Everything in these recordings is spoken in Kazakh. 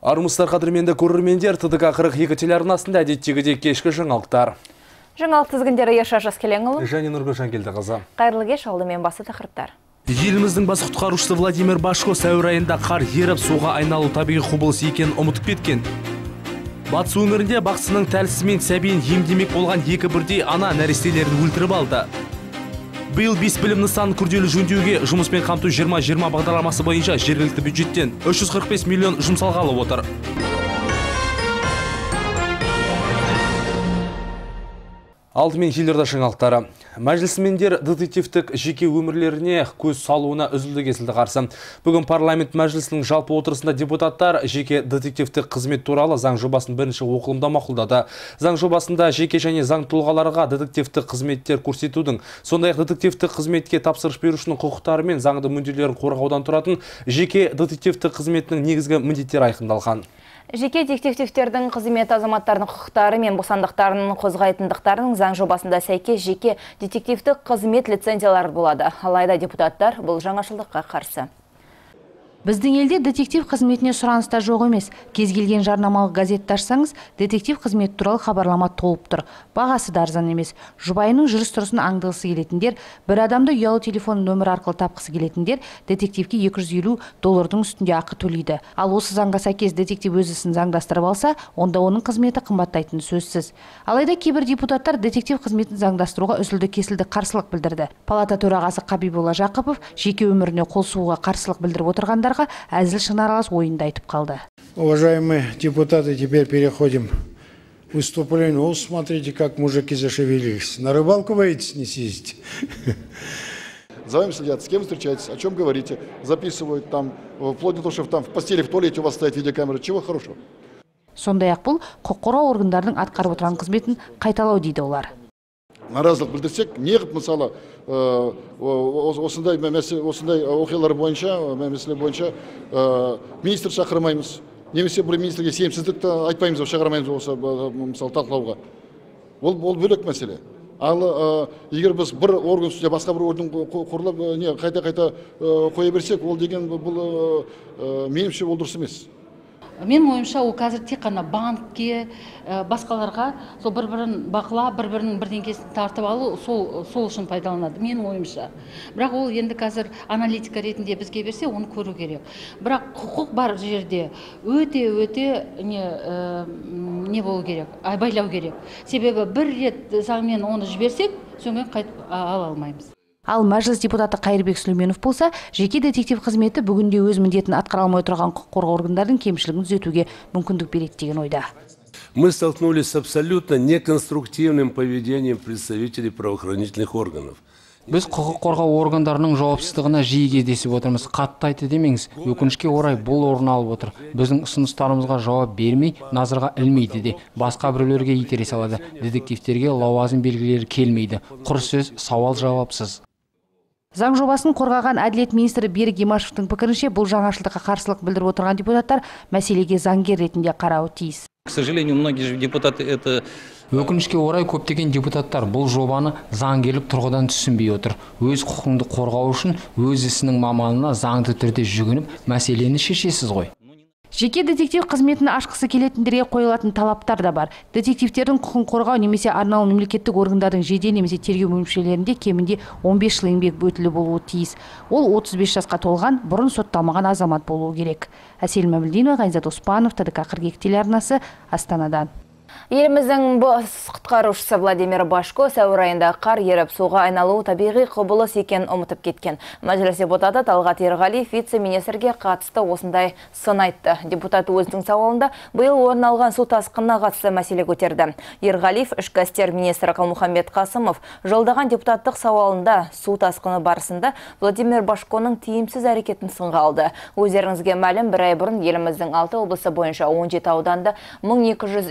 Армысыздар қадірменді көрермендер, ТДК 42 телеарнасында әдеттегідей кешкі жаңалықтар. Жаңалық тізгіндері Ерша Жаскеленұлы және Нұргүл Жанкелді қызы. Қайырлы кеш, алдымен басы тақырыптар. Еліміздің бас құтқарушысы Владимир Башко сәуір айында қар еріп суға айналу табиғи құбылыс екенін ұмытып кеткен. Батыс өңірінде бақсының тәлісімен сәбиін емдемек болған екі бірдей ана нәрестелерін өлтіріп алды. Биыл 5 білім нысанын күрделі жөндеуге жұмыспен қамту 20-20 бағдарламасы бойынша жергілікті бюджеттен 345 миллион жұмсалғалы отыр. Алдымен елорда жаңалықтары. Мәжілісмендер детективтік жеке өмірлеріне көз салуына үзілді-кесілді қарсы. Бүгін парламент мәжілісінің жалпы отырысында депутаттар жеке детективтік қызмет туралы заң жобасын бірінші оқылымда мақұлдады. Заң жобасында жеке және заң тұлғаларға детективтік қызметтер көрсетудің, сондай-ақ детективтік қызметке тапсырыс берушінің құқықтары мен заңды мүдделерін қорғаудан тұратын жеке детективтік қызметінің негізгі міндеттері айқындалған. Жеке детективтердің қызмет азаматтардың құқықтары мен бостандықтарын қозғайтындықтарының заң жобасында сәйкес жеке детективтік қызмет лицензиялары болады. Алайда депутаттар бұл жаңашылдыққа қарсы. Біздің елде детектив қызметіне сұраныста жоқ емес. Кез келген жарнамалық газетті ашсаңыз, детектив қызмет туралы хабарлама толып тұр. Бағасы да арзан емес. Жұбайының жүріс-тұрысын аңдығысы келетіндер, бір адамды ұялы телефон нөмірі арқылы тапқысы келетіндер детективке $250 үстінде ақы төлейді. Ал осы заңға сәйкес детектив өз ісін заңдастырып алса, онда оның қызметі қымбаттайтыны сөзсіз. Алайда кейбір депутаттар детектив қызметін заңдастыруға үзілді-кесілді қарсылық білдірді. Палата төрағасы Қабиболла Жақыпов жеке өміріне қол сұғуға қарсылық білдіріп отырғандар әзіл шынаралас ойында айтып қалды. Уважаемые депутаты, теперь переходим к выступлению. О, смотрите, как мужики зашевелились. На рыбалку вы не съездите. За вами следят, с кем встречаетесь, о чем говорите, записывают там, вплоть до того, что там в постели, в туалете у вас стоит видеокамера. Чего хорошего? Сондай-ақ бұл құқық қорғау органдарының атқарып отырған қызметін қайталау дейді олар. Наразылық білдірсек, неғып мысалы осындай оқиғалар бойынша, мәселе бойынша министр шақырмаймыз. Немесе бір министрге сенімсіздікті айтпаймыз, шақырмаймыз осы мысалы талқылауға. Ол бөлек мәселе. Ал егер біз бір орган үстінде басқа бір орган құрылып, қайта-қайта қоя берсек, ол деген бұл меніңше ол дұрыс емес. Мен ойымша ол қазір тек қана банкке, басқаларға сол бір-бірін бақылап, бір-бірінің бірдеңкесін тартып алу сол үшін пайдаланады, мен ойымша. Бірақ ол енді қазір аналитика ретінде бізге берсе, оны көру керек. Бірақ құқық бар жерде өте не болу керек, айбайлау керек. Себебі бір рет заңмен оны жіберсек, соңмен қайтып ала алмаймыз. Ал мәжіліс депутаты Қайырбек Сүлейменов болса, жеке детектив қызметі бүгінде өз міндетін атқара алмай тұрған құқық қорғау органдардың кемшілігін түзетуге мүмкіндік береді деген ойда. Мы столкнулись с абсолютно неконструктивным поведением представителей правоохранительных органов. Біз құқық қорғау органдарының жауапсыздығына жиі кездесіп отырмыз. Қатты айтты демеңіз, өкінішке орай бұл орын алып отыр. Біздің ұсыныстарымызға жауап бермей, назарға ілмейді де, басқа біреулерге итере салады. Детективтерге лауазым белгілері келмейді. Құр сөз, сауал жауапсыз. Заң жобасын қорғаған әділет министрі Берік Имашевтың пікірінше, бұл жаңашылдыққа қарсылық білдіріп отырған депутаттар мәселеге заңгер ретінде қарауы тиіс. К сожалению, многие депутаты это... Өкінішке орай көптеген депутаттар бұл жобаны заңгерлік тұрғыдан түсінбей отыр. Өз құқыңды қорғау үшін өз ісінің маманына заңды түрде жүгініп, мәселені шешесіз ғой. Жеке детектив қызметін ашқысы келетіндерге қойылатын талаптар да бар. Детективтердің құқын қорғау немесе арнаулы мемлекеттік органдардың жедел немесе тергеу бөлімшелерінде кемінде 15 жыл еңбек өтілі болуы тиіс. Ол 35 жасқа толған, бұрын сотталмаған азамат болуы керек. Әсел Мәмілдинова, Ғайнзат Оспанов, ТДК 42 телеарнасы, Астанадан. Еліміздің бас құтқарушысы Владимир Башко сәуір айында қар еріп суға айналу табиғи құбылыс екенін ұмытып кеткен. Мәжіліс депутаты Талғат Ерғалиев вице-министрге қатысты осындай сын айтты. Депутат өзінің сауалында биыл орын алған су тасқынына қатысты мәселе көтерді. Ерғалиев ішкі істер министрі Қалмұхамбет Қасымов жолдаған депутаттық сауалында су тасқыны барысында Владимир Башконың тиімсіз әрекетін сынға алды. Өздеріңізге мәлім, бір ай бұрын еліміздің 6 облысы бойынша 17 ауданда 1200 үй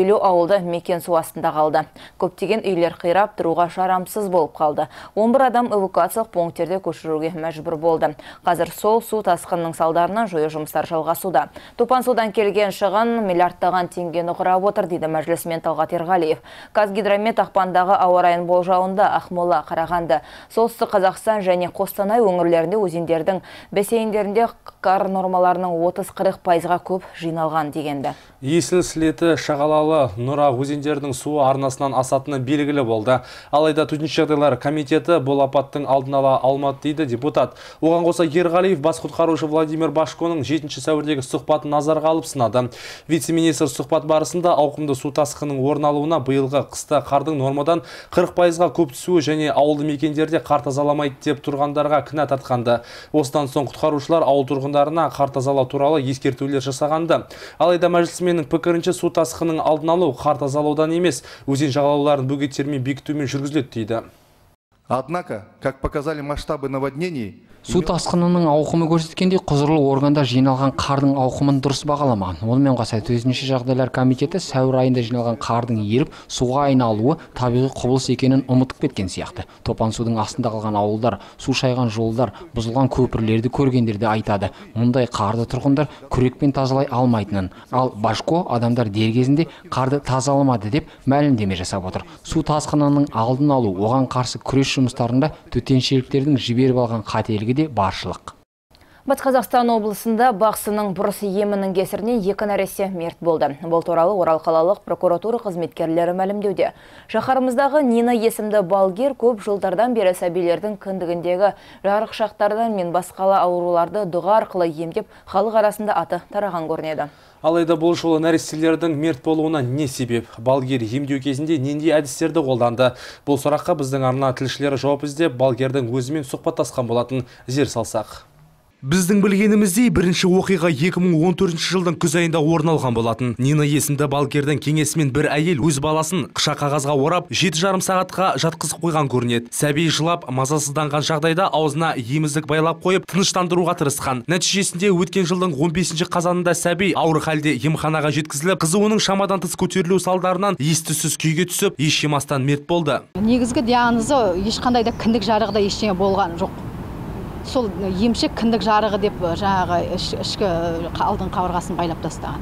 елу ауылды мекен су астында қалды. Көптеген үйлер қирап, тұруға жарамсыз болып қалды. 11 адам эвакуациялық пункттерде көшіруге мәжбүр болды. Қазір сол су тасқынның салдарынан жою жұмыстар жалғасуда. Топан судан келген шығын миллиардтаған теңгені құрап отыр, дейді мәжілісмен Талғат Ерғалиев. Қазгидромет ақпандағы ауа райын болжауында Ақмола, Қарағанды, Солтүстік Қазақстан және Қостанай өңірлерінде өзендердің бассейндерінде қар нормаларының 30-40%-ға көп жиналған дегенді. Есіл Сілеті, Шағалалы, Нұра өзендердің суы арнасынан асатыны белгілі болды. Алайда төтенше жағдайлар комитеті бұл апаттың алдын ала алмады, дейді депутат. Оған қоса Ерғалиев бас құтқарушы Владимир Башконың 7 сәуірдегі сұхбатын назарға алып сынады. Вице-министр сұхбат барысында ауқымды су тасқынының орын алуына биылғы қыста қардың нормадан 40%-ға көп түсуі және ауылды мекендерде қар тазаламайды деп тұрғандарға кінә тартқанды. Осыдан соң құтқарушылар ауыл тұрғындарына қар тазалау туралы ескертулер жасағанды. Алайда мәжілісменнің пікірінше су тасқынының алдын алу қар тазалаудан емес, өзен жағалауларын бөгеттермен бекітумен жүргізіледі, дейді. Однако, как показали масштабы наводнений, Су тасқынының ауқымы көрсеткенде құзырлы органда жиналған қардың ауқымын дұрыс бағаламаған. Онымен қоса төтенше жағдайлар комитеті сәуір айында жиналған қардың еріп, суға айналуы табиғи құбылыс екенін ұмытып кеткен сияқты. Топан судың астында қалған ауылдар, су шайған жолдар, бұзылған көпірлерді көргендерде айтады. Мұндай қарды тұрғындар күрекпен тазалай алмайтынын. Ал Башко адамдар дер кезінде қарды тазаламады деп мәлімдеме жасап отыр. Су тасқынының алдын алу, оған қарсы күрес жұмыстарында төтеншеліктердің жіберіп алған қателігі де баршылық. Батыс Қазақстан облысында бақсының бұрыс емінің кесірінен 2 нәресте мерт болды. Бұл туралы Орал қалалық прокуратура қызметкерлері мәлімдеуде. Шаһарымыздағы Нина есімді балгер көп жылдардан бері сәбилердің кіндігіндегі жарықшақтардан мен басқалы ауруларды дұға арқылы емдеп, халық арасында аты тараған көрінеді. Алайда бұл жолы нәрестелердің мерт болуына не себеп? Балгер емдеу кезінде нендей әдістерді қолданды? Бұл сұраққа біздің арна тілшілері жауап іздеп, балгердің өзімен сұхбаттасқан болатын. Зер салсақ. Біздің білгеніміздей бірінші оқиға 2014 жылдың күз айында орын алған болатын. Нина есімді балгердің кеңесімен бір әйел өз баласын қыша қағазға орап 7,5 сағатқа жатқызып қойған көрінеді. Сәби жылап, мазасызданған жағдайда аузына еміздік байлап қойып, тыныштандыруға тырысқан. Нәтижесінде өткен жылдың 15 қазанында сәби ауыр халде емханаға жеткізіліп, қызуының шамадан тыс көтерілу салдарынан ес-түссіз күйге түсіп, еш жемастан мерт болды. Негізгі диагнозы ешқандай да кіндік жарығыда ештеңе болған жоқ. Сол емші кіндік жарығы деп жаңағы ішкі алдың қабырғасын байлап тастаған.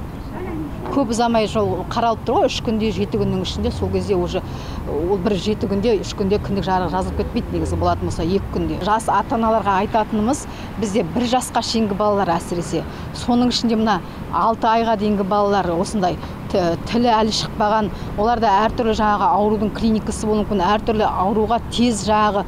Көп ұзамай жол қаралып тұр ғой, 3 күнде 7 күннің ішінде, сол кезде уже ол бір 7 күнде 3 күнде кіндік жарығы жазылып кетпейді, негізі болатын болса 2 күнде. Жас ата-аналарға айтатынымыз, бізде 1 жасқа шейінгі балалар әсіресе, соның ішінде мына 6 айға дейінгі балалар осындай тілі әлі шықпаған, оларда әртүрлі жаңағы аурудың клиникасы болуы мүмкін, әртүрлі ауруға тез жаңағы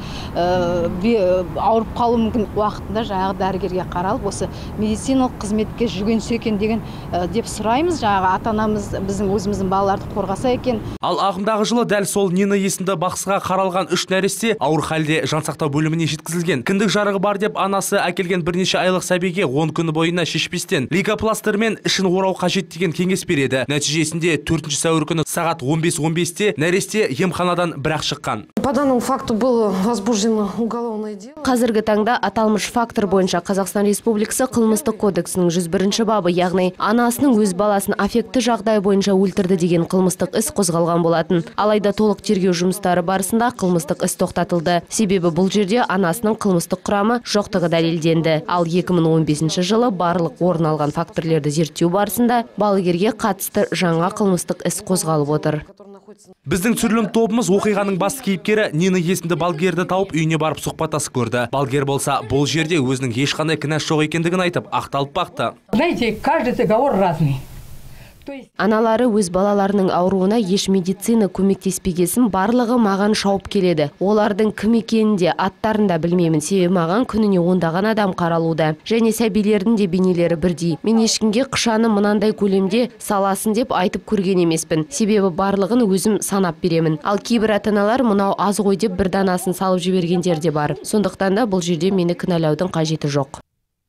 ауырып қалу мүмкін уақытында жаңағы дәрігерге қаралып, осы медициналық қызметке жүгінсе екен деген деп сұраймыз. Жаңағы ата-анамыз біздің өзіміздің балаларды қорғаса екен. Ал ағымдағы жылы дәл сол Нина есімді бақсыға қаралған 3 нәресте ауыр халде жансақтау бөліміне жеткізілген. Кіндік жарығы бар деп анасы әкелген бірнеше айлық сәбиге 10 күні бойына шешпестен лейкопластырмен ішін орау қажет деген кеңес береді. Нәтижесінде 4 сәуір күні сағат 15:15-те нәресте емханадан бірақ шыққан. По данному факту было возбуждено уголовное дело. Қазіргі таңда аталмыш фактор бойынша Қазақстан Республикасы қылмыстық кодексінің 101 бабы, яғни анасының өз баласын аффекті жағдай бойынша өлтірді деген қылмыстық іс қозғалған болатын. Алайда толық тергеу жұмыстары барысында қылмыстық іс тоқтатылды. Себебі бұл жерде анасының қылмыстық құрамы жоқтығы дәлелденді. Ал 2015 жылы барлық орын алған факторлерді зерттеу барысында балгерге қатысты жаңа қылмыстық іс қозғалып отыр. Біздің түсірілім тобымыз оқиғаның басты кейіпкері Нина есімді балгерді тауып үйіне барып сұхбаттасып көрді. Балгер болса бұл жерде өзінің ешқандай кінәсі жоқ екендігін айтып, ақталып бақты. Знаете, каждый договор разный. Аналары өз балаларының ауруына еш медицина көмектеспегесін барлығы маған шауып келеді. Олардың кім екенінде аттарын да білмеймін, себебі маған күніне 10-даған адам қаралуда. Және сәбилердің де бейнелері бірдей. Мен ешкімге қышаны мынандай көлемде саласын деп айтып көрген емеспін. Себебі барлығын өзім санап беремін. Ал кейбір ата-аналар мынау аз ғой деп бір данасын салып жібергендер де бар. Сондықтан да бұл жерде мені кінәлаудың қажеті жоқ.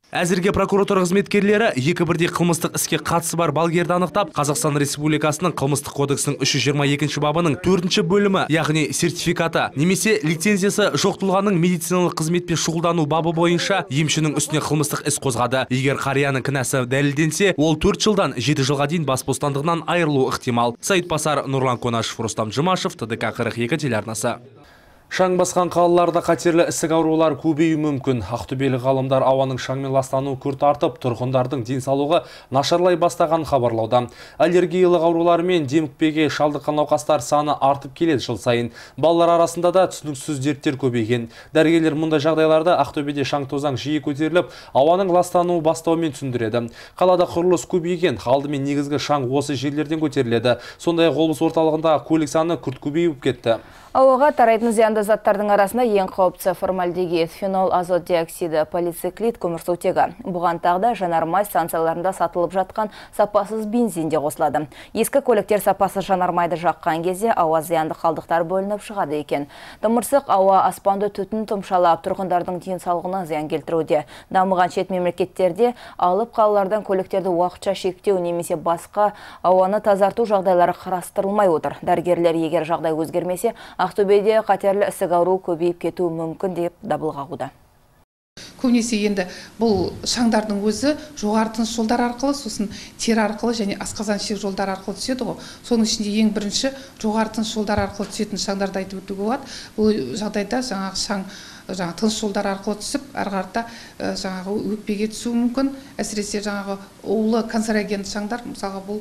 Әзірге прокуратура қызметкерлері екі бірдей қылмыстық іске қатысы бар балгерді анықтап, Қазақстан Республикасының қылмыстық кодексінің 322 бабының 4 бөлімі, яғни сертификаты, немесе лицензиясы жоқ тұлғаның медициналық қызметпен шұғылдану бабы бойынша емшінің үстіне қылмыстық іс қозғады. Егер қарияның кінәсі дәлелденсе, ол 4 жылдан 7 жылға дейін бас бостандығынан айырылуы ықтимал. Саидбасар, Нұрлан Конашев, Рустам Жұмашев, ТДК 42 телеарнасы. Шаң басқан қалаларда қатерлі ісік аурулар көбеюі мүмкін. Ақтөбелік ғалымдар ауаның шаңмен ластануы күрт артып, тұрғындардың денсаулығы нашарлай бастаған хабарлауда. Аллергиялық аурулар мен демікпеге шалдыққан науқастар саны артып келеді жыл сайын. Балалар арасында да түсініксіз дерттер көбейген. Дәрігерлер мұндай жағдайларда Ақтөбеде шаң тозаң жиі көтеріліп, ауаның ластануы бастауымен түсіндіреді. Қалада құрылыс көбейген, алдымен негізгі шаң осы жерлерден көтеріледі. Сондай-ақ облыс орталығында көлік саны күрт көбейіп кетті. Ауаға тарайтын зиянды заттардың арасында ең қауіпті формальдегид, фенол, азот диоксиді, полициклит, көмірсутегі. Бұған тағда жанармай станцияларында сатылып жатқан сапасыз бензин де қосылады. Ескі көліктер сапасыз жанармайды жаққан кезде ауа зиянды қалдықтар бөлініп шығады екен. Тымырсық ауа аспанды түтін тұмшалап, тұрғындардың денсаулығына зиян келтіруде. Дамыған шет мемлекеттерде алып қалалардан көліктерді уақытша шектеу немесе басқа ауаны тазарту жағдайлары қарастырылмай отыр. Дәрігерлер егер жағдай өзгермесе, Ақтөбеде қатерлі ісік ауру көбейіп кетуі мүмкін деп дабыл қағуда. Көбінесе енді бұл шаңдардың өзі жоғары тыныс жолдары арқылы, сосын тері арқылы және асқазан ішек жолдары арқылы түседі ғой. Соның ішінде ең бірінші жоғары тыныс жолдары арқылы түсетін шаңдарды айтып өтуге болады. Бұл жағдайда жаңағы шаң тыныс жолдары арқылы түсіп, әрғарта жаңағы өкпеге түсуі мүмкін. Әсіресе жаңағы улы канцерогенді шаңдар, мысалға бұл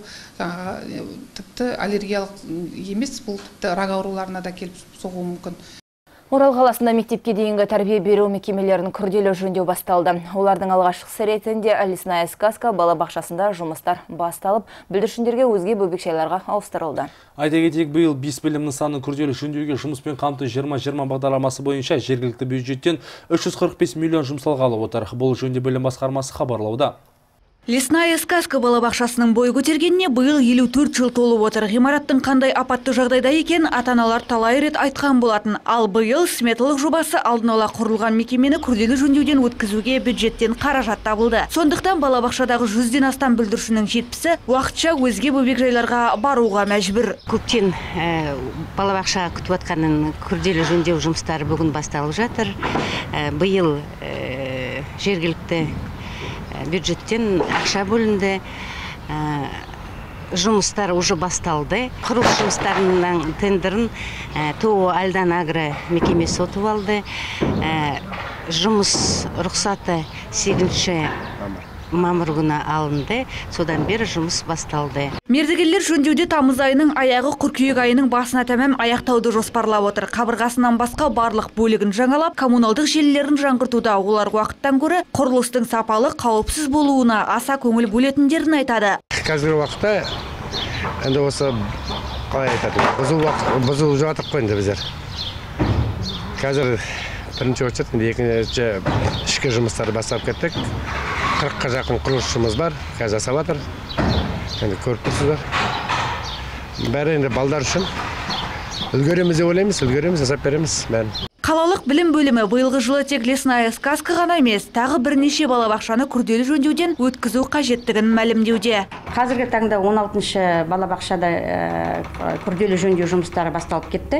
тіпті аллергиялық емес, бұл тіпті рак ауруларына да келіп соғуы мүмкін. Орал қаласында мектепке дейінгі тәрбие беру мекемелерінің күрделі жөндеу басталды. Олардың алғашқысы ретінде Лесная сказка балабақшасында жұмыстар басталып, бүлдіршіндерге өзге бөбекжайларға ауыстырылды. Айта кетейік, биыл 5 білім нысанын күрделі жөндеуге жұмыспен қамту 20-20 бағдарламасы бойынша жергілікті бюджеттен 345 миллион жұмсалғалы отыр. Бұл жөнінде білім басқармасы хабарлауда. Лесная сказка балабақшасының бой көтергеніне биыл 54 жыл толып отыр. Ғимараттың қандай апатты жағдайда екен ата-аналар талай рет айтқан болатын. Ал биыл сметалық жобасы алдын ала құрылған мекемені күрделі жөндеуден өткізуге бюджеттен қаражат табылды. Сондықтан балабақшадағы 100-ден астам бүлдіршіннің 70-і уақытша өзге бөбекжайларға баруға мәжбүр. Көптен балабақша күтіп атқанын күрделі жөндеу жұмыстары бүгін басталып жатыр. Биыл жергілікті бюджеттен ақша бөлінді, жұмыстар уже басталды. Құрылыс жұмыстарының тендерін ТО Альдан Агро мекемесі ұтып алды. Жұмыс рұқсаты 8 мамыр күні алынды, содан бері жұмыс басталды. Мердігерлер жөндеуде тамыз айының аяғы қыркүйек айының басына тәмам аяқтауды жоспарлап отыр. Қабырғасынан басқа барлық бөлігін жаңалап, коммуналдық желілерін жаңғыртуда олар уақыттан көрі құрылыстың сапалы, қауіпсіз болуына аса көңіл бөлетіндерін айтады. Қазіргі уақытта енді осы қалай айтады, бұзылып жатыр қой енді біздер. Қазір бірінші очередь, екінші ішкі жұмыстарды бастап кеттік. 40-қа жақын құрылыс жұмыс бар, қазір жасап жатыр. Енді көріп тұрсыздар. Бәрі енді балдар үшін үлгереміз деп ойлаймыз, үлгереміз, жасап береміз бәрін. Қалалық білім бөлімі биылғы жылы тек Лесная сказка ғана емес, тағы бірнеше балабақшаны күрделі жөндеуден өткізу қажеттігін мәлімдеуде. Қазіргі таңда 16-шы балабақшада күрделі жөндеу жұмыстары басталып кетті.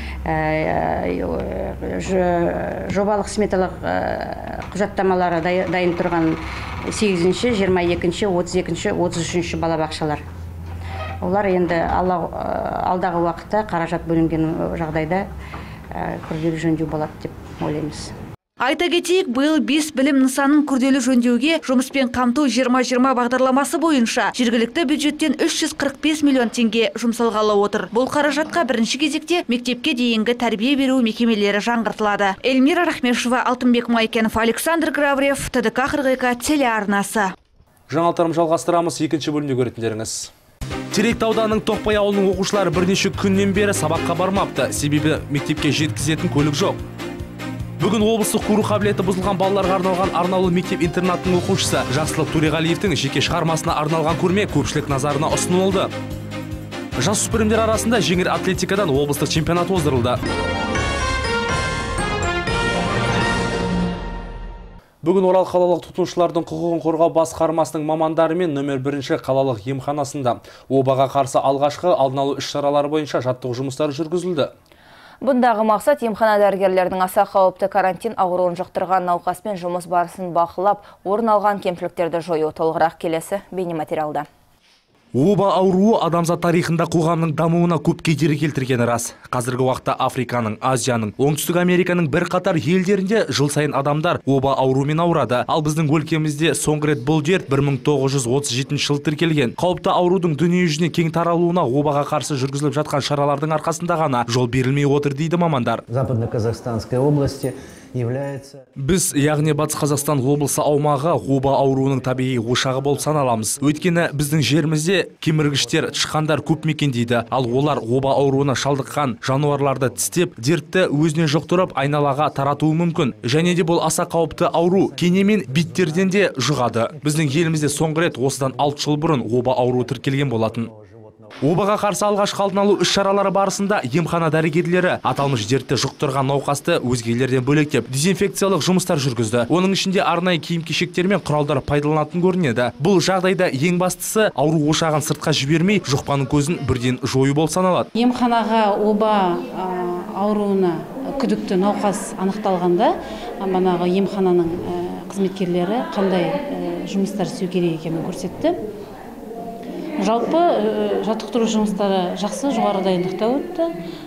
Жобалық сметалық құжаттамалары дайын тұрған 8-ші, 22-ші, 32-ші, 33-ші балабақшалар. Олар енді алдағы уақытта қаражат бөлінген жағдайда күрделі жөндеу болады деп ойлаймыз. Айта кетейік, биыл 5 білім нысанын күрделі жөндеуге жұмыспен қамту 20-20 бағдарламасы бойынша жергілікті бюджеттен 345 миллион теңге жұмсалғалы отыр. Бұл қаражатқа бірінші кезекте мектепке дейінгі тәрбие беру мекемелері жаңғыртылады. Эльмира Рахмешева, Алтынбек Майкенов, Александр Граврев, ТДК 42 телеарнасы. Жаңалықтарым жалғастырамыз, екінші бөлімде көретіндеріңіз. Теректі ауданының Тоқпай ауылының оқушылары бірнеше күннен бері сабаққа бармапты, себебі мектепке жеткізетін көлік жоқ. Бүгін облыстық көру қабілеті бұзылған балаларға арналған арнаулы мектеп-интернаттың оқушысы Жақсылық Төреғалиевтің жеке шығармасына арналған көрме көпшілік назарына ұсынылды. Жасөспірімдер арасында жеңіл атлетикадан облыстық чемпионат оздырылды. Бүгін Орал қалалық тұтынушылардың құқығын қорғау басқармасының мамандарымен нөмір 1 қалалық емханасында обаға қарсы алғашқы алдын алу іс-шаралары бойынша жаттығу жұмыстары жүргізілді. Бұндағы мақсат емхана дәрігерлердің аса қауіпті карантин ауруын жұқтырған науқаспен жұмыс барысын бақылап, орын алған кемшіліктерді жою. Толығырақ келесі бейнематериалда. Оба ауруы адамзат тарихында қоғамның дамуына көп кедергі келтіргені рас. Қазіргі уақытта Африканың, Азияның, Оңтүстік Американың бір қатар елдерінде жыл сайын адамдар оба ауруымен ауырады. Ал біздің өлкемізде соңғы рет бұл дерт 1937 жылы тіркелген. Қауіпті аурудың дүниежүзіне кең таралуына обаға қарсы жүргізіліп жатқан шаралардың арқасында ғана жол берілмей отыр дейді мамандар. Западно-Казахстанской области Біз, яғни Батыс Қазақстан облысы аумағы оба ауруының табиғи ошағы болып саналамыз. Өйткені біздің жерімізде кеміргіштер, тышқандар көп мекендейді. Ал олар оба ауруына шалдыққан жануарларды тістеп, дертті өзіне жұқтырып, айналаға таратуы мүмкін. Және де бұл аса қауіпті ауру кене мен биттерден де жұғады. Біздің елімізде соңғы рет осыдан 6 жыл бұрын оба ауруы тіркелген болатын. Обаға қарсы алғашқы алдын алу іс-шаралары барысында емхана дәрігерлері аталмыш дертті жұқтырған науқасты өзгелерден бөлектеп дезинфекциялық жұмыстар жүргізді. Оның ішінде арнайы киім-кешектер мен құралдар пайдаланатын көрінеді. Бұл жағдайда ең бастысы ауру ошағын сыртқа жібермей, жұқпаның көзін бірден жою болып саналады. Емханаға оба ауруына күдікті науқас анықталғанда, манағы емхананың қызметкерлері қандай жұмыстар істеу керек екенін көрсетті. Жалпы жаттықтыру жұмыстары жақсы, жоғары дайындықта өтті.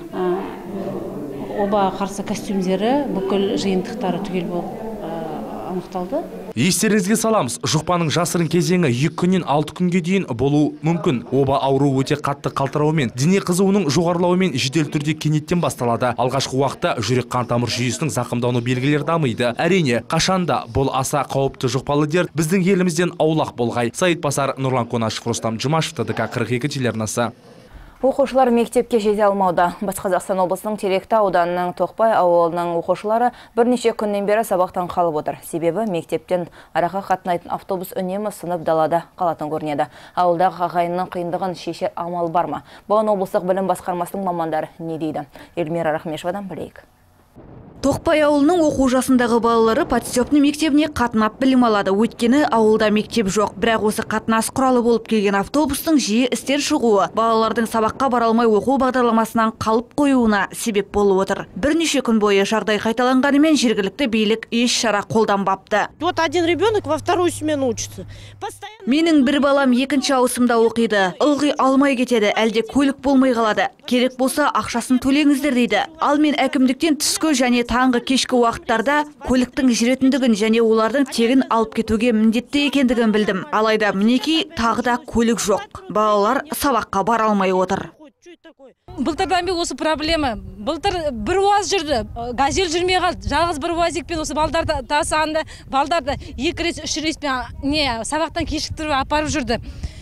Оба қарсы костюмдері, бүкіл жиынтықтары түгел болып анықталды. Естеріңізге саламыз, жұқпаның жасырын кезеңі 2 күннен 6 күнге дейін болуы мүмкін. Оба ауру өте қатты қалтырауымен, дене қызуының жоғарылауымен жедел түрде кенеттен басталады. Алғашқы уақытта жүрек қан тамыр жүйесінің зақымдауы белгілері дамиды. Әрине, қашанда бұл аса қауіпті жұқпалы дерт біздің елімізден аулақ болғай. Саид Басар, Нұрлан Конашев, Рустам Жұмашев, ТДК 42 телеарнасы. Оқушылар мектепке жете алмауда. Батыс Қазақстан облысының Теректі ауданының Тоқпай ауылының оқушылары бірнеше күннен бері сабақтан қалып отыр. Себебі мектептен араға қатынайтын автобус үнемі сынып далада қалатын көрінеді. Ауылдағы ағайынның қиындығын шешер амал бар ма? Бұған облыстық білім басқармасының мамандары не дейді? Эльмира Рахмешевадан білейік. Тоқпай ауылының оқу жасындағы балалары подстепный мектебіне қатынап білім алады. Өйткені ауылда мектеп жоқ. Бірақ осы қатынас құралы болып келген автобустың жиі істен шығуы балалардың сабаққа бара алмай оқу бағдарламасынан қалып қоюына себеп болып отыр. Бірнеше күн бойы жағдай қайталанғанымен жергілікті билік еш шара қолданбапты. Вот один ребенок во вторую смену учится. Менің бір балам екінші ауысымда оқиды. Ылғи алмай кетеді, әлде көлік болмай қалады. Керек болса ақшасын төлеңіздер дейді. Ал мен әкімдіктен түскі және таңғы кешкі уақыттарда көліктің жүретіндігін және олардың тегін алып кетуге міндетті екендігін білдім. Алайда мінекей тағы да көлік жоқ. Балалар сабаққа бара алмай отыр. Былтырдан бері осы проблема. Былтыр бір уаз жүрді, газель жүрмей қалды. Жалғыз бір уазикпен осы балдарды тасығанда, балдарды 2 рет 3 респен сабақтан кешіктіріп апарып жүрді.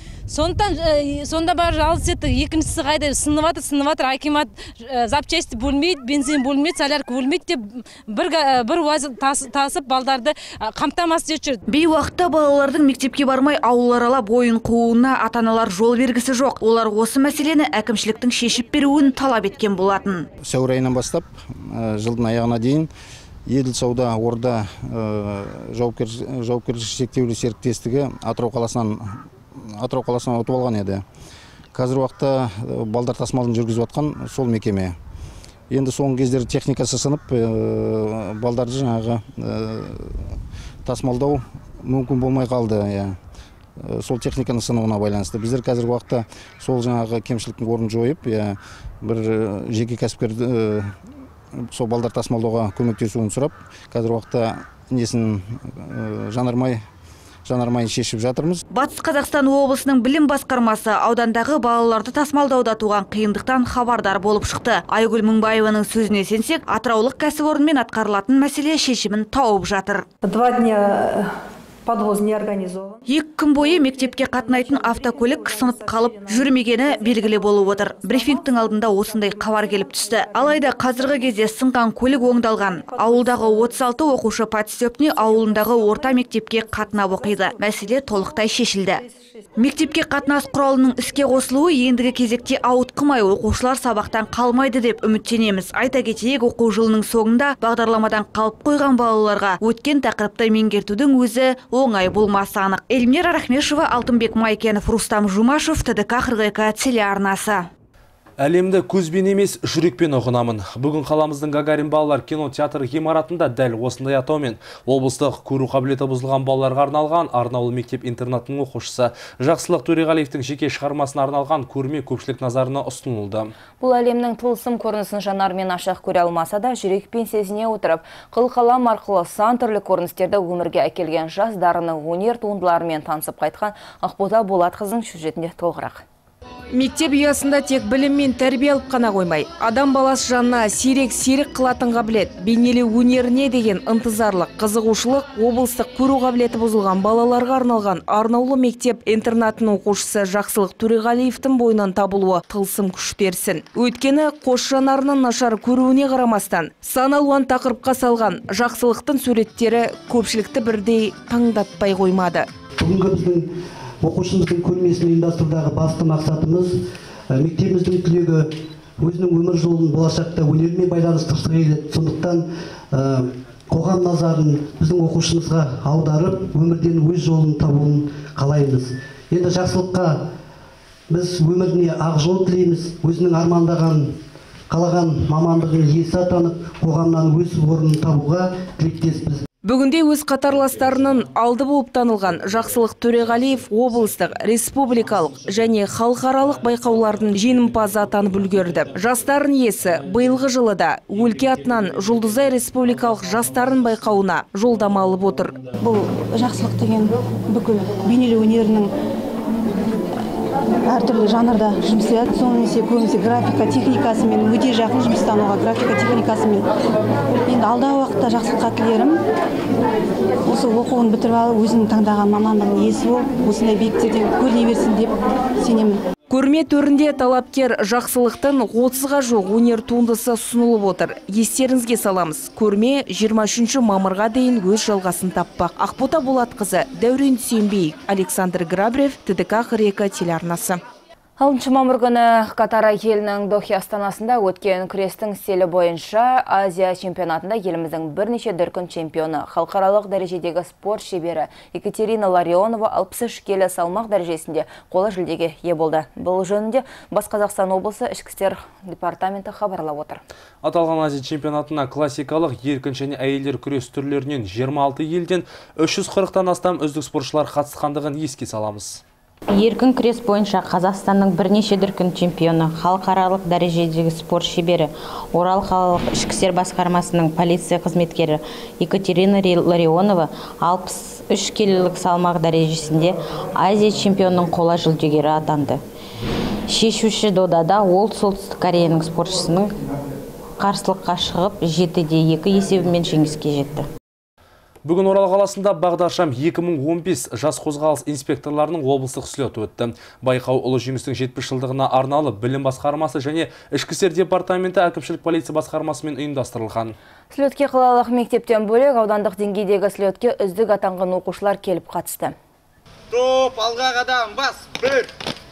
Сонда бар жалғыз етті, екіншісі қайда сыныватыр, акимат запчасти бөлмейді, бензин бөлмейді, солярка бөлмейді деп бір уаз тасып балдарды қамтамасыз етіп жүрді. Бей уақытта балалардың мектепке бармай ауыл аралап ойын қууына ата-аналар жол бергісі жоқ. Олар осы мәселені әкімшіліктің шешіп беруін талап еткен болатын. Сәуір айынан бастап жылдың аяғына дейін Еділ Сауда Орда жауапкершілігі шектеулі серіктестігі Атырау қаласынан ұтып алған еді. Қазір уақытта балдар тасымалын жүргізіп жатқан сол мекеме. Енді соңғы кездері техникасы сынып, балдарды жаңағы тасымалдау мүмкін болмай қалды. Сол техниканың сынуына байланысты. Біздер қазір уақытта сол жаңағы кемшіліктің орнын жойып, бір жеке кәсіпкерді сол балдар тасымалдауға көмектесуін сұрап, қазір уақытта несін жанармай шешіп жатырмыз. Батыс Қазақстан облысының білім басқармасы аудандағы балаларды тасымалдауда туған қиындықтан хабардар болып шықты. Айгүл Мыңбаеваның сөзіне сенсек, атыраулық кәсіпорынмен атқарылатын мәселе шешімін тауып жатыр. 2 дня подвоз не организован. 2 күн бойы мектепке қатынайтын автокөлік сынып қалып жүрмегені белгілі болып отыр. Брифингтің алдында осындай хабар келіп түсті. Алайда қазіргі кезде сынған көлік оңдалған. Ауылдағы 36 оқушы подстепный ауылындағы орта мектепке қатынап оқиды. Мәселе толықтай шешілді. Мектепке қатынас құралының іске қосылуы ендігі кезекте ауытқымай оқушылар сабақтан қалмайды деп үміттенеміз. Айта кетейік, оқу жылының соңында бағдарламадан қалып қойған балаларға өткен тақырыпты меңгертудің өзі оңай болмасы анық. Эльмира Рахмешева, Алтынбек Майкенов, Рустам Жумашев, ТДК 42 телеарнасы. Әлемді көзбен емес, жүрекпен ұғынамын. Бүгін қаламыздың Гагарин балалар кинотеатры ғимаратында дәл осындай атаумен облыстық көру қабілеті бұзылған балаларға арналған арнаулы мектеп-интернатының оқушысы Жақсылық Төреғалиевтің жеке шығармасына арналған көрме көпшілік назарына ұсынылды. Бұл әлемнің тылсым көрінісін жанармен ашық көре алмаса да, жүрекпен сезіне отырып, қылқалам арқылы сан түрлі көріністерді өмірге әкелген жас дарыны өнер туындыларымен танысып қайтқан Ақбота Болатқызының сюжетінде толығырақ. Мектеп ұясында тек білім мен тәрбие алып қана қоймай, адам баласы жанына серік қылатын қабілет, бейнелеу өнеріне деген ынтызарлық, қызығушылық облыстық көру қабілеті бұзылған балаларға арналған арнаулы мектеп интернатының оқушысы Жақсылық Төреғалиевтің бойынан табылуы тылсым күш берсін. Өйткені қос жанарының нашар көруіне қарамастан, сан алуан тақырыпқа салған Жақсылықтың суреттері көпшілікті бірдей таңдатпай қоймады. Оқушымыздың көрмесін ұйымдастырудағы басты мақсатымыз мектебіміздің түлегі өзінің өмір жолын болашақта өнермен байланыстырғысы келеді. Сондықтан қоғам назарын біздің оқушымызға аударып, өмірден өз жолын табуын қалаймыз. Енді Жақсылыққа біз өміріне ақ жол тілейміз, өзінің армандаған, қалаған мамандығын иесі атанып, қоғамнан өз орнын табуға тілектеспіз. Бүгінде өз қатарластарының алды болып танылған Жақсылық Төреғалиев облыстық, республикалық және халықаралық байқаулардың жеңімпазы атанып үлгерді. Жастарын иесі биылғы жылы да өлке атынан Жұлдызай республикалық жастарын байқауына жолдама алып отыр. Бұл Жақсылық деген бүкіл бейнелеу өнерінің әртүрлі жанрда жұмыс істейді. Сонысы көбінесе графика техникасымен өте жақын жұмыстануға, графика техникасымен. Енді алдағы уақытта Жақсылыққа тілерім осы оқуын бітіріп алып, өзінің таңдаған мамандығының иесі болып, осындай биіктерде көріне берсін деп сенемін. Көрме төрінде талапкер Жақсылықтың 30-ға жоқ өнер туындысы ұсынылып отыр. Естеріңізге саламыз, көрме 23 мамырға дейін өз жалғасын таппақ. Ақбота Болатқызы, Дәурен Дүйсенбиев, Александр Грабрев, ТДК 42 телеарнасы. 6 мамыр күні Катар елінің Дохи астанасында өткен күрестің стилі бойынша Азия чемпионатында еліміздің бірнеше дүркін чемпионы, халықаралық дәрежедегі спорт шебері Екатерина Ларионова 63 келі салмақ дәрежесінде қола жүлдеге ие болды. Бұл жөнінде Батыс Қазақстан облысы ішкі істер департаменті хабарлап отыр. Аталған Азия чемпионатына классикалық еркін және әйелдер күрес түрлерінен 26 елден 340-тан астам үздік спортшылар қатысқандығын еске саламыз. Еркін күрес бойынша Қазақстанның бірнеше дүркін чемпионы, халықаралық дәрежедегі спорт шебері, Орал қалалық ішкі істер басқармасының полиция қызметкері Екатерина Ларионова 63 келілік салмақ дәрежесінде Азия чемпионының қола жүлдегері атанды. Шешуші додада ол Солтүстік Кореяның спортшысының қарсылыққа шығып 7-2 есебімен жеңіске жетті. Бүгін Орал қаласында Бағдаршам 2015 жас қозғалыс инспекторларының облыстық слеті өтті. Байқау ұлы жеңістің 70 жылдығына арналы білім басқармасы және ішкі істер департаменті әкімшілік полиция басқармасымен ұйымдастырылған. Слетке қалалық мектептен бөлек аудандық деңгейдегі слетке үздік атанған оқушылар келіп қатысты. Топ, алға қадам, бас, бір,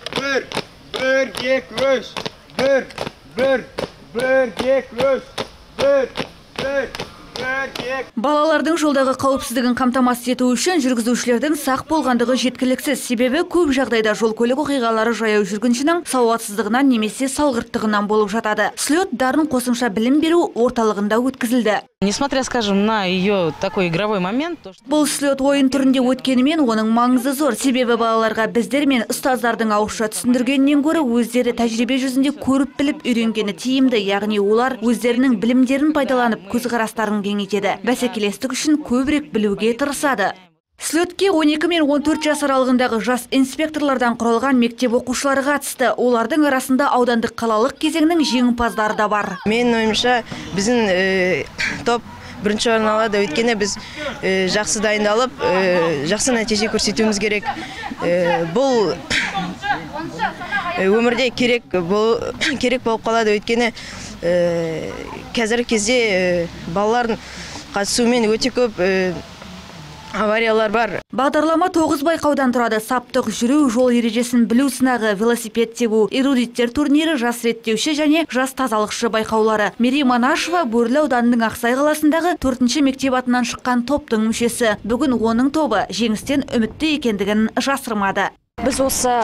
екі, үш, бір, екі, үш, бір. Балалардың жолдағы қауіпсіздігін қамтамасыз ету үшін жүргізушілердің сақ болғандығы жеткіліксіз. Себебі көп жағдайда жол көлік оқиғалары жаяу жүргіншінің сауатсыздығынан немесе салғырттығынан болып жатады. Слет дарын қосымша білім беру орталығында өткізілді. Несмотря, скажем, на ее такой игровой момент, бұл слет ойын түрінде өткенімен оның маңызы зор. Себебі балаларға біздер мен ұстаздардың ауызша түсіндіргеннен гөрі өздері тәжірибе жүзінде көріп біліп үйренгені тиімді, яғни олар өздерінің білімдерін пайдаланып көзқарастарын кеңейтеді. Бәсекелестік үшін көбірек білуге тырысады. Слетке 12 мен 14 жас аралығындағы жас инспекторлардан құралған мектеп оқушылары қатысты. Олардың арасында аудандық қалалық кезеңнің жеңімпаздары да бар. Мен ойымша біздің топ бірінші орын алады. Өйткені біз жақсы дайындалып, жақсы нәтиже көрсетуіміз керек. Бұл өмірде керек болып қалады. Өйткені қазіргі кезде балалардың қатысуымен өте көп авариялар бар. Бағдарлама 9 байқаудан тұрады. Саптық жүру, жол ережесін білу сынағы, велосипед тебу, эрудиттер турнирі, жас реттеуші және жас тазалықшы байқаулары. Мери Манашева Бөрлі ауданының Ақсай қаласындағы 4-ші мектеп атынан шыққан топтың мүшесі. Бүгін оның тобы жеңістен үмітті екендігін жасырмады. Біз осы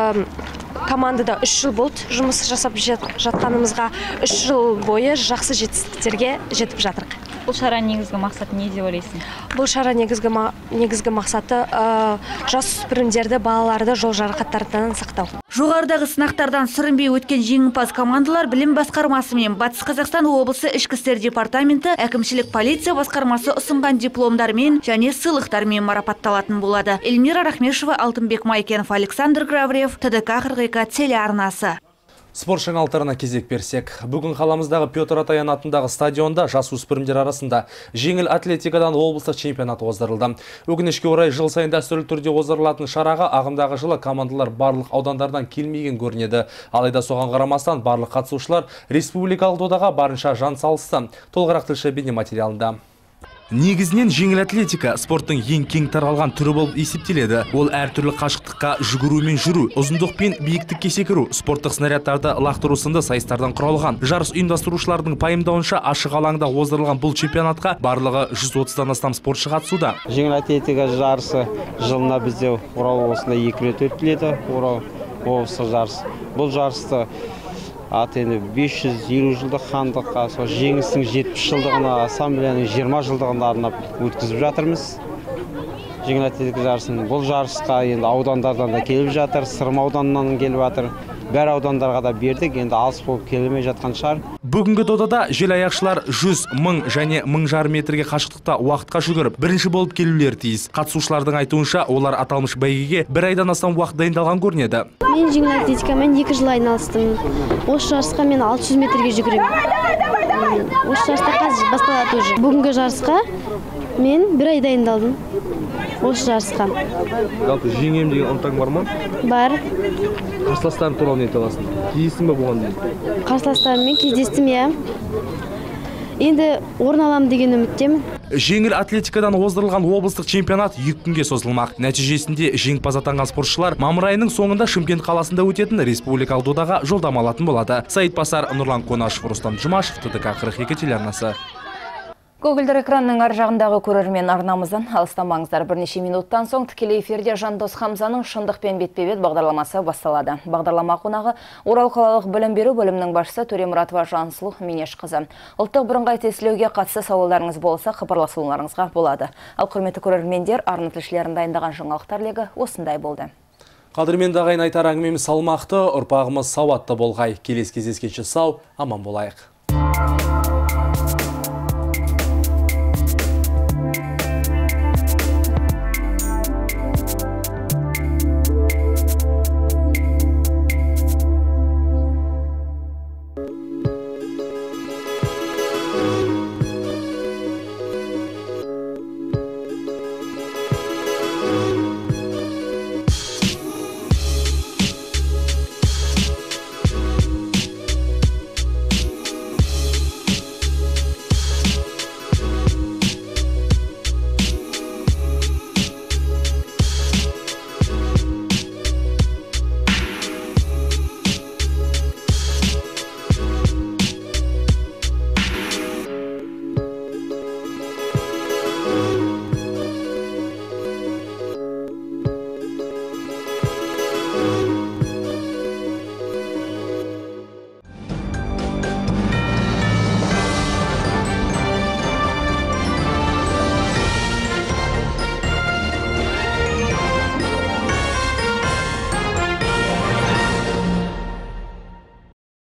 командада 3 жыл болды жұмыс жасап жатқанымызға, 3 жыл бойы жақсы жетістіктерге жетіп жатырық. Бұл шара негізгі мақсаты не деп ойлайсың? Бұл шара негізгі мақсаты жасөспірімдерді, балаларды жол жарақаттарынан сақтау. Жоғарыдағы сынақтардан сүрінбей өткен жеңімпаз командалар білім басқармасы мен Батыс Қазақстан облысы ішкі істер департаменті, әкімшілік полиция басқармасы ұсынған дипломдармен және сыйлықтармен марапатталатын болады. Эльмира Рахмешева, Алтынбек Майкенов, Александр Гравриев, ТДК 42 телеарнасы. Спорт жаңалықтарына кезек берсек. Бүгін қаламыздағы Петр Атаян атындағы стадионда жасөспірімдер арасында жеңіл атлетикадан облыстық чемпионат оздырылды. Өкінішке орай жыл сайын дәстүрлі түрде оздырылатын шараға ағымдағы жылы командалар барлық аудандардан келмеген көрінеді. Алайда соған қарамастан барлық қатысушылар республикалық додаға барынша жан салысты. Толығырақ тілші бейнематериалында. Негізінен жеңіл атлетика спорттың ең кең таралған түрі болып есептеледі. Ол әртүрлі қашықтыққа жүгіру мен жүру, ұзындық пен биіктікке секіру, спорттық снарядтарды лақтыру сынды сайыстардан құралған. Жарыс ұйымдастырушылардың пайымдауынша ашық алаңда оздырылған бұл чемпионатқа барлығы 130-дан астам спортшы қатысуда. Жеңіл атлетика жарысы жылына бізде Орал облысында 2 рет өткізіледі. Орал облысы жарыс. Бұл жарысты енді 550 жылдық хандыққа, жеңістің 70 жылдығына, ассамблеяның 20 жылдығына арнап өткізіп жатырмыз. Жеңіл атлетика жарысын. Бұл жарысқа енді аудандардан да келіп жатыр, Сырым ауданынан келіп жатыр. Бәр аудандарға да бердік, енді алыс болып келмей жатқан шығар. Бүгінгі додада жел аяқшылар 100, 1000 және 1500 метрге қашықтықта уақытқа жүгіріп, бірінші болып келулер тиіс. Қатысушылардың айтуынша, олар аталмыш бәйгеге 1 айдан астам уақыт дайындалған көрінеді. Мен жеңіл атлетикамен 2 жыл айналыстым. Осы жарысқа мен 600 метрге жүгіремін. Осы жарысқа қазір басталады уже. Бүгінгі жарысқа мен 1 ай дайындалдым. Осы жарысқа. Жалпы жеңем деген ынтаң бар ма? Бар. Қарсыластарың туралы не айта аласың? Кездестің бе бұған дейін? Қарсыластарыммен кездестім, иә. Енді орын алам деген үміттемін. Жеңіл атлетикадан оздырылған облыстық чемпионат 2 күнге созылмақ. Нәтижесінде жеңімпаз атанған спортшылар мамыр айының соңында Шымкент қаласында өтетін республикалық додаға жолдама алатын болады. Саид Пасар, Нұрлан Қонашев, Рустам Жұмашев, ТДК 42 телеарнасы. Көгілдір экранның ар жағындағы көрермен арнамыздан алыстамаңыздар. Бірнеше минуттан соң тікелей эфирде Жандос Хамзаның шындықпен бетпе-бет бағдарламасы басталады. Бағдарлама қонағы Орал қалалық білім беру бөлімінің басшысы Төремұратова Жансұлу Менешқызы. Ұлттық бірыңғай тестілеуге қатысты сауалдарыңыз болса, хабарласуларыңызға болады. Ал құрметті көрермендер, арна тілшілерін дайындаған жаңалықтар легі осындай болды. Қадірменді ағайын айтар әңгімеміз салмақты, ұрпағымыз сауатты болғай. Келесі кездескенше сау, аман болайық.